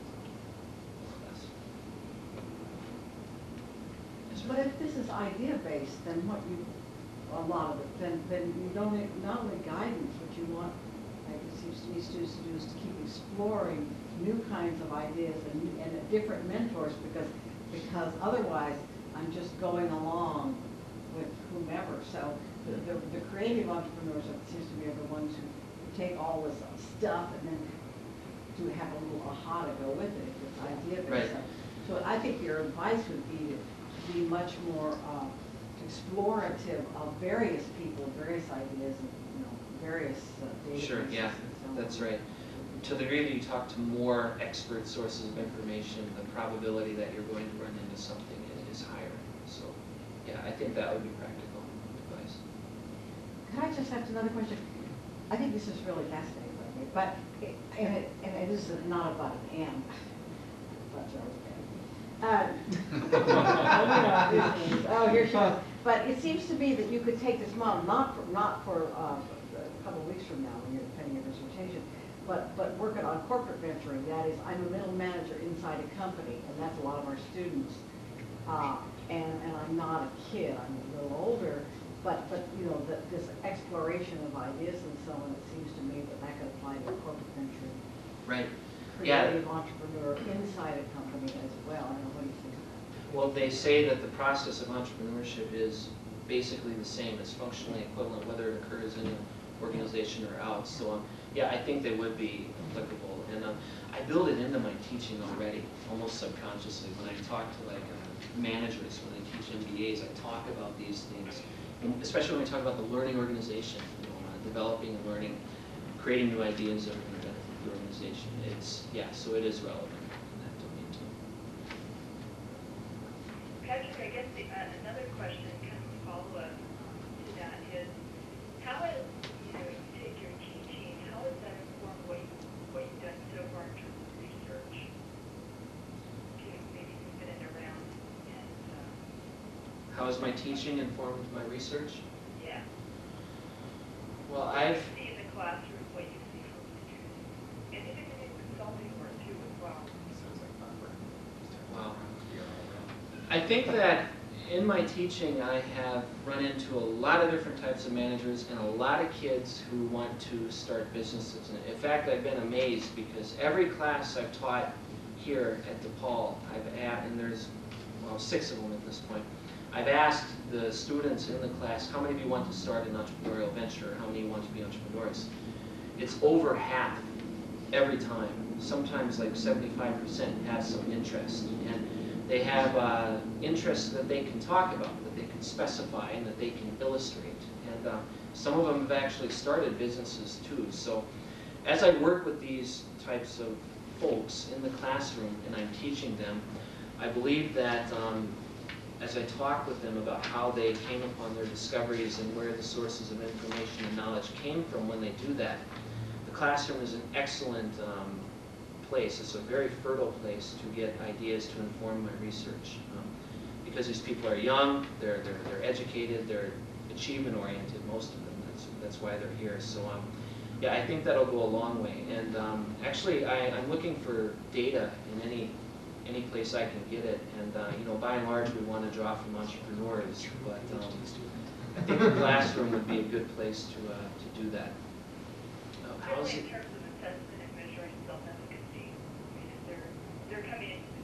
But if this is idea-based, then what you, a lot of it, then, then you don't, not only guidance, what you want, like it seems to me, students to do is to keep exploring new kinds of ideas and, and different mentors, because, because otherwise I'm just going along with whomever. So the, the, the creative entrepreneurs, it seems to me, are the ones who take all this stuff and then to have a little aha to go with it if it's idea-based. Right. So I think your advice would be to be much more uh, explorative of various people, various ideas, and you know, various uh, data. Sure, yeah, so that's on. right. To the degree that you talk to more expert sources of information, the probability that you're going to run into something is higher. So, yeah, I think that would be practical advice. Could I just ask another question? I think this is really fascinating, by the way, but it, and it and it is not about an and. But, uh, oh, here she is. But it seems to me that you could take this model not for not for uh, a couple of weeks from now when you're defending your dissertation, but but work it on corporate venturing. That is, I'm a middle manager inside a company, and that's a lot of our students. Uh, and and I'm not a kid. I'm a little older. But but you know the, this exploration of ideas and so on. It seems to me that that could apply to corporate venturing. Right. Creative Yeah. entrepreneur inside a company as well. I don't know what do you think of that? Well, they say that the process of entrepreneurship is basically the same. It's functionally equivalent, whether it occurs in an organization or out. So, um, yeah, I think they would be applicable. And um, I build it into my teaching already, almost subconsciously. When I talk to like uh, managers, when I teach M B As, I talk about these things. And especially when I talk about the learning organization, you know, uh, developing and learning, creating new ideas that are going to benefit the organization. It's, yeah, so it is relevant in that domain too. Patrick, I guess the, uh, another question, kind of a follow-up um, to that is, how is, you know, you take your teaching, how does that inform what, you, what you've done so far in terms of research? To maybe spin it around and, uh, How has my teaching informed my research? yeah. Well, What I've, you see in the classroom, what you see from the students, and even in consulting work too as well. wow. I think that in my teaching, I have run into a lot of different types of managers and a lot of kids who want to start businesses. And in fact, I've been amazed because every class I've taught here at DePaul, I've at, and there's, well, six of them at this point, I've asked the students in the class, how many of you want to start an entrepreneurial venture? How many want to be entrepreneurs? It's over half every time. Sometimes like seventy-five percent have some interest. And they have uh, interests that they can talk about, that they can specify, and that they can illustrate. And uh, some of them have actually started businesses too. So as I work with these types of folks in the classroom and I'm teaching them, I believe that um, as I talk with them about how they came upon their discoveries and where the sources of information and knowledge came from when they do that, the classroom is an excellent um, place. It's a very fertile place to get ideas to inform my research. Um, because these people are young, they're, they're, they're educated, they're achievement oriented, most of them. That's, that's why they're here. So um, yeah, I think that'll go a long way. And um, actually, I, I'm looking for data in any any place I can get it. And uh, you know, by and large, we want to draw from entrepreneurs, but um, I think the classroom would be a good place to uh, to do that. Uh, how's Certainly it? in terms of assessment and measuring self-efficacy, I mean, if they're, they're coming into the